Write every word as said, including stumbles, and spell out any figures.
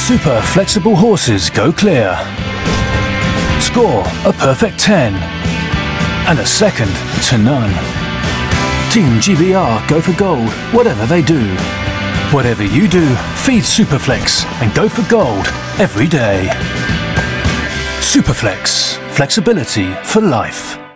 super flexible horses go clear. Score a perfect ten and a second to none. Team G B R go for gold, whatever they do. Whatever you do, feed Superflex and go for gold every day. Superflex, flexibility for life.